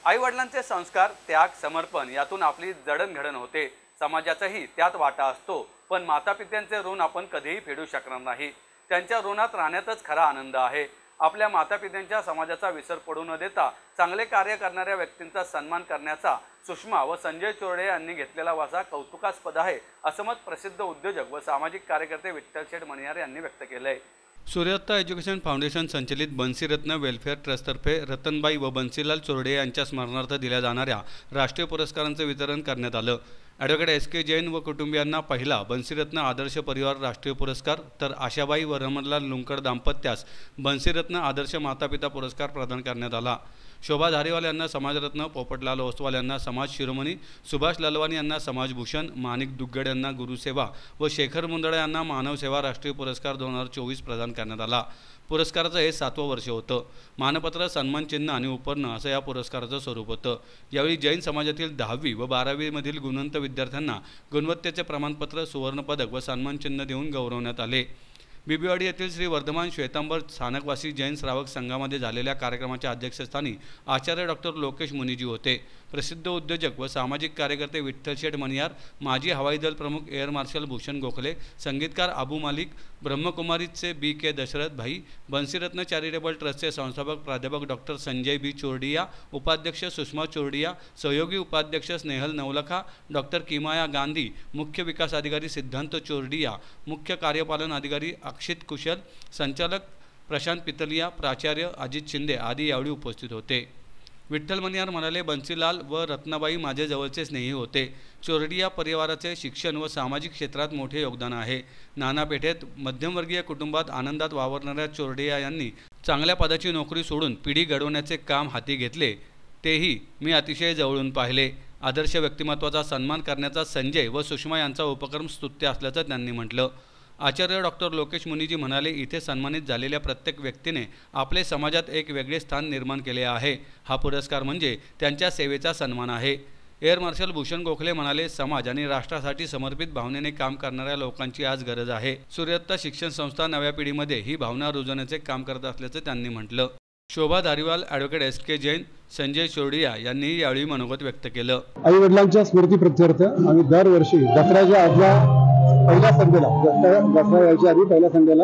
आईवडिलांचे संस्कार, त्याग, समर्पण यातून आपली जडणघडण होते. समाजाचाही त्यात वाटा असतो. पण मातापित्यांचे ऋण आपण कधीही फेडू शकणार नाही. त्यांच्या ऋणात राहण्यातच खरा आनंद आहे. आपल्या मातापित्यांच्या समाजाचा विसर पडू न देता चांगले कार्य करणाऱ्या व्यक्तींचा सन्मान करण्याचा सुषमा व संजय चोरडे यांनी घेतलेला वासा कौतुकास्पद आहे, असं मत प्रसिद्ध उद्योजक व सामाजिक कार्यकर्ते विठ्ठल शेठ मणियार यांनी व्यक्त केलं आहे. सूर्यदत्ता एज्युकेशन फाउंडेशन संचलित बन्सीरत्न वेलफेअर ट्रस्टतर्फे रतनबाई व बन्सीलाल चोरडे यांच्या स्मरणार्थ दिल्या जाणाऱ्या राष्ट्रीय पुरस्कारांचे वितरण करण्यात आलं. Advocate S K. जैन व कुटुंबियांना पहिला बन्सीरत्न आदर्श परिवार राष्ट्रीय पुरस्कार, तर आशाबाई व रमणलाल लुंकड दाम्पत्यास बन्सीरत्न आदर्श मातापिता पुरस्कार प्रदान करण्यात आला. शोभा धारीवाल यांना समाजरत्न, पोपटलाल ओसवाल यांना समाज शिरोमणी, सुभाष ललवानी यांना समाजभूषण, माणिक दुग्गड यांना गुरुसेवा व शेखर मुंदडा यांना मानवसेवा राष्ट्रीय पुरस्कार 2024 प्रदान करण्यात आला. पुरस्काराचं हे 7वं वर्ष होतं. मानपत्र, सन्मानचिन्ह आणि उपर्ण असं या पुरस्काराचं स्वरूप होतं. यावेळी जैन समाजातील 10वी व 12वी मधील गुणवंत विद्यार्थ्यांना गुणवत्तेचे प्रमाणपत्र, सुवर्णपदक व सन्मानचिन्ह देऊन गौरवण्यात आले. बिबीवाडी येथील श्री वर्धमान श्वेतांबर स्थानकवासी जैन श्रावक संघामध्ये झालेल्या कार्यक्रमाच्या अध्यक्षस्थानी आचार्य डॉक्टर लोकेश मुनीजी होते. प्रसिद्ध उद्योजक व सामाजिक कार्यकर्ते विठ्ठल शेठ मणियार, माजी हवाई दल प्रमुख एअर मार्शल भूषण गोखले, संगीतकार अबू मालिक, ब्रह्मकुमारीचे B.K. दशरथ भाई, बन्सीरत्न चॅरिटेबल ट्रस्टचे संस्थापक प्राध्यापक डॉक्टर संजय B. चोरडिया, उपाध्यक्ष सुषमा चोरडिया, सहयोगी उपाध्यक्ष स्नेहल नवलखा, डॉक्टर किमाया गांधी, मुख्य विकास अधिकारी सिद्धांत चोरडिया, मुख्य कार्यपालन अधिकारी अक्षित कुशल, संचालक प्रशांत पितलिया, प्राचार्य अजित शिंदे आदी यावेळी उपस्थित होते. विठ्ठल मणियार म्हणाले, बन्सीलाल व रत्नाबाई माझे जवळचे स्नेही होते. चोरडिया परिवाराचे शिक्षण व सामाजिक क्षेत्रात मोठे योगदान आहे. नाना पेठेत मध्यमवर्गीय कुटुंबात आनंदात वावरणाऱ्या चोरडिया यांनी चांगल्या पदाची नोकरी सोडून पिढी घडवण्याचे काम हाती घेतले, तेही मी अतिशय जवळून पाहिले. आदर्श व्यक्तिमत्वाचा सन्मान करण्याचा संजय व सुषमा यांचा उपक्रम स्तुत्य असल्याचं त्यांनी म्हटलं. आचार्य डॉक्टर लोकेश मुनीजी म्हणाले, इथे सन्मानित झालेल्या प्रत्येक व्यक्तीने आपले समाजात एक वेगळे स्थान निर्माण केले आहे. हा पुरस्कार म्हणजे त्यांच्या सेवेचा सन्मान आहे. एअर मार्शल भूषण गोखले म्हणाले, समाज आणि राष्ट्रासाठी समर्पित भावनेने काम करणाऱ्या लोकांची आज गरज आहे. सूर्यदत्ता शिक्षण संस्था नव्या पिढीमध्ये ही भावना रुजवण्याचे काम करत असल्याचं त्यांनी म्हटलं. Shobha Dhariwal, advocate S K. जैन, संजय चोरडिया यांनी यावेळी मनोगत व्यक्त केलं. आई वडिलांच्या स्मृतीप्रित्यर्थ आम्ही दरवर्षी दसऱ्याच्या आदल्या पहिल्या संडेला, दसरा यायच्या आधी पहिल्या संडेला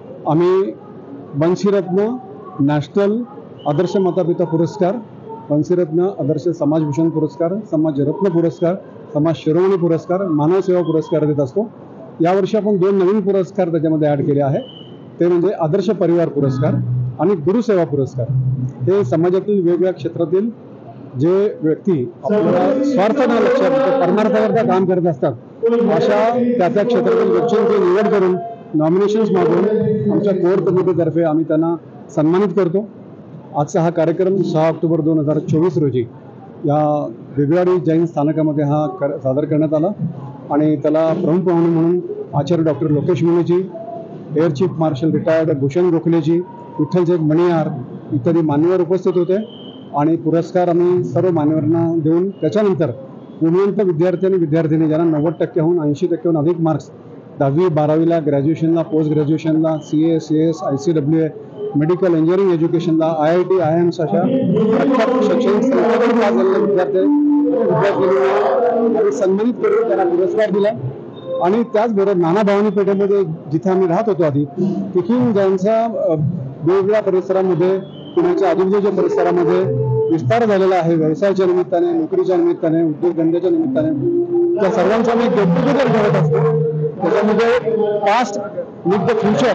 आम्ही बन्सीरत्न नॅशनल आदर्श मातापिता पुरस्कार, बन्सीरत्न आदर्श समाजभूषण पुरस्कार, समाजरत्न पुरस्कार, समाज शिरोमणी पुरस्कार, मानव सेवा पुरस्कार देत असतो. यावर्षी आपण 2 नवीन पुरस्कार त्याच्यामध्ये ॲड केले आहे. ते म्हणजे आदर्श परिवार पुरस्कार आणि गुरुसेवा पुरस्कार. हे समाजातील वेगवेगळ्या क्षेत्रातील जे व्यक्ती आपल्याला स्वार्थ न लक्षात परमार्थाकरता काम करत असतात, अशा त्या क्षेत्रातील व्यक्तींची निवड करून नॉमिनेशन्स मागून आमच्या कोर कमिटीतर्फे आम्ही त्यांना सन्मानित करतो. आजचा हा कार्यक्रम 6 ऑक्टोबर 2024 रोजी या बिबीवाडी जैन स्थानकामध्ये हा सादर करण्यात आला आणि त्याला प्रमुख पाहुणे म्हणून Acharya doctor Lokesh Muniji, air chief marshal retired Bhushan Gokhaleji, Vitthal Sheth Maniyar इत्यादी मान्यवर उपस्थित होते आणि पुरस्कार आम्ही सर्व मान्यवरांना देऊन त्याच्यानंतर गुणवंत विद्यार्थी आणि विद्यार्थिनी ज्यांना 90%हून 80%हून अधिक मार्क्स 10वी 12वीला, ग्रॅज्युएशनला, पोस्ट ग्रॅज्युएशनला, CA, CS, ICWA, medical engineering एज्युकेशनला, IIT, IIMs अशा प्रख्यात शैक्षणिक संस्थांमध्ये पास झालेल्या विद्यार्थ्यांनी सन्मानित करून त्यांना पुरस्कार दिला. आणि त्याचबरोबर नाना भवानी पेठेमध्ये जिथे आम्ही राहत होतो आधी, तिथून ज्यांचा वेगवेगळ्या परिसरामध्ये, पुण्याच्या आजूबाजूच्या परिसरामध्ये विस्तार झालेला आहे व्यवसायाच्या निमित्ताने, नोकरीच्या निमित्ताने, उद्योगधंद्याच्या निमित्ताने, त्या सर्वांचा आम्ही गेट टुगेदर करत असतो. त्याच्यामध्ये पास्ट विथ द फ्युचर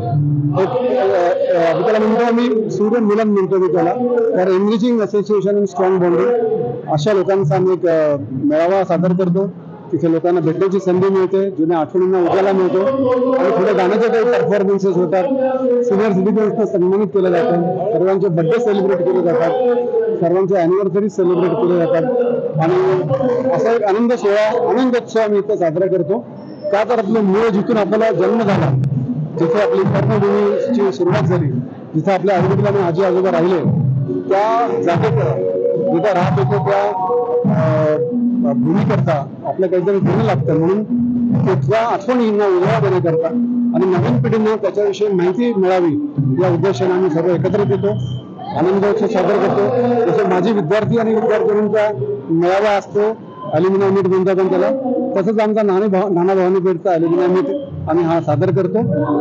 त्याला म्हणतो आम्ही, सूर्य मिलन म्हणतो मी त्याला, तर enriching association and strong bonding अशा लोकांचा आम्ही एक मेळावा सादर करतो. तिथे लोकांना भेटण्याची संधी मिळते, जुन्या आठवणींना उजाला मिळतो आणि पुढे गाण्याचे काही परफॉर्मन्सेस होतात. सिनियर सिटीजन्सना सन्मानित केलं जातं, सर्वांचे बड्डे सेलिब्रेट केले जातात, सर्वांचे अॅनिव्हर्सरी सेलिब्रेट केले जातात आणि असा एक आनंद सोहळा, आनंदोत्सव आम्ही इथं साजरा करतो. का तर आपलं मूळ जिथून आपला जन्म झाला, जिथे आपली कर्मभूमीची सुरुवात झाली, जिथे आपल्या आईवडील आणि आजी आजोबा राहिले, त्या जागेत जिथं राहत होतो त्या भूमीकरता आपल्या काहीतरी देणं लागतं. म्हणून तिथल्या आठवणींना उजाळा देण्याकरता आणि नवीन पिढींना त्याच्याविषयी माहिती मिळावी या उद्देशाने आम्ही सर्व एकत्रित येतो. आनंदोत्सव सादर करतो. जसं माझी विद्यार्थी आणि विद्यार्थिनींचा मेळावा असतो, ॲल्युमिनाय मीट म्हणतो आपण त्याला, तसंच आमचा नाना भवानी पेठचा ॲल्युमिनाय मीट आम्ही हा सादर करतो.